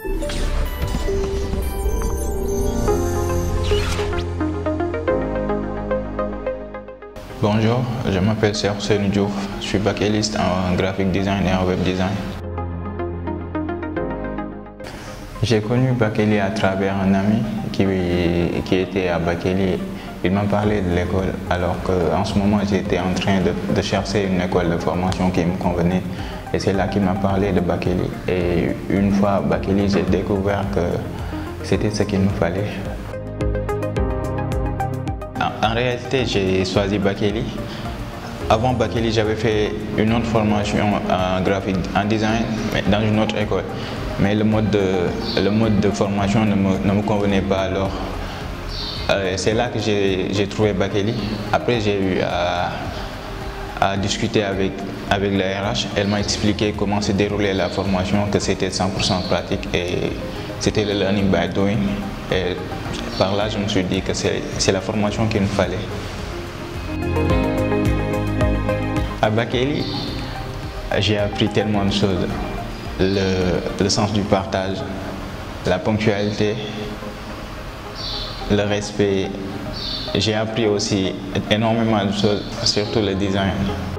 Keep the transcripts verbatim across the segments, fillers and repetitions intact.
Bonjour, je m'appelle Cheikh Ousseynou Diouf, je suis baccaliste en graphic design et en web design. J'ai connu Bakelli à travers un ami qui, qui était à Bakelli. Il m'a parlé de l'école alors qu'en ce moment j'étais en train de, de chercher une école de formation qui me convenait. Et c'est là qu'il m'a parlé de Bakelli. Et une fois à Bakelli, j'ai découvert que c'était ce qu'il me fallait. En, en réalité, j'ai choisi Bakelli. Avant Bakelli, j'avais fait une autre formation en graphique, en design, mais dans une autre école. Mais le mode de, le mode de formation ne me, ne me convenait pas alors. Euh, c'est là que j'ai trouvé Bakelli. Après, j'ai eu à, à discuter avec, avec la R H. Elle m'a expliqué comment se déroulait la formation, que c'était cent pour cent pratique et c'était le learning by doing. Et par là, je me suis dit que c'est la formation qu'il me fallait. À Bakelli, j'ai appris tellement de choses. Le, le sens du partage, la ponctualité, le respect. J'ai appris aussi énormément de choses, surtout le design.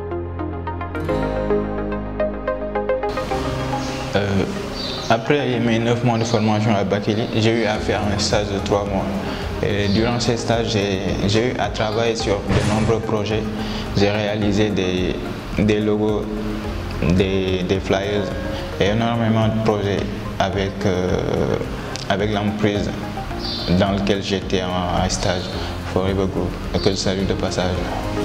Euh, après mes neuf mois de formation à Bakelli, j'ai eu à faire un stage de trois mois. Et durant ces stages, j'ai eu à travailler sur de nombreux projets. J'ai réalisé des, des logos, des, des flyers et énormément de projets avec, euh, avec l'entreprise dans laquelle j'étais en, en stage, Forever Group, que je salue de passage.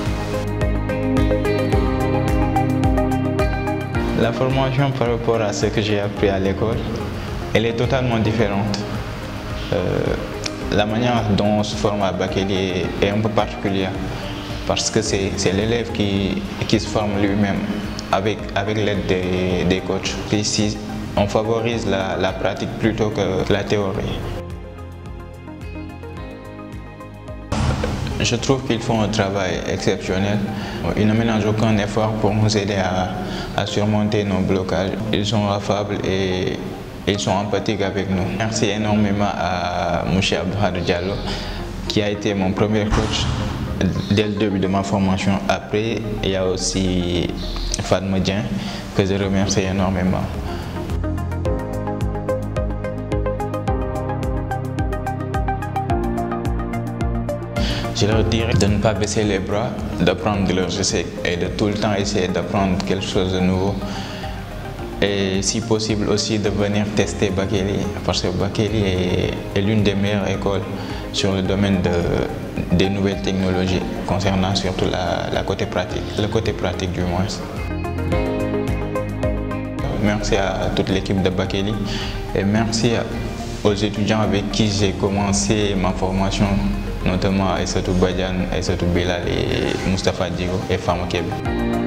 La formation par rapport à ce que j'ai appris à l'école, elle est totalement différente. Euh, la manière dont on se forme à Bakelli est, est un peu particulière parce que c'est l'élève qui, qui se forme lui-même avec, avec l'aide des, des coachs. Ici, on favorise la, la pratique plutôt que la théorie. Je trouve qu'ils font un travail exceptionnel. Ils ne ménagent aucun effort pour nous aider à, à surmonter nos blocages. Ils sont affables et ils sont empathiques avec nous. Merci énormément à M. Abdouhad Diallo qui a été mon premier coach dès le début de ma formation. Après, il y a aussi Fatma Dieng que je remercie énormément. Je leur dirais de ne pas baisser les bras, d'apprendre de leurs essais et de tout le temps essayer d'apprendre quelque chose de nouveau. Et si possible aussi de venir tester Bakelli, parce que Bakelli est, est l'une des meilleures écoles sur le domaine de, des nouvelles technologies, concernant surtout la, la côté pratique, le côté pratique du moins. Merci à toute l'équipe de Bakelli et merci aux étudiants avec qui j'ai commencé ma formation, notamment Aïssatou Badiane, Aïssatou Bilal et Moustapha Digo et Fama Kébé.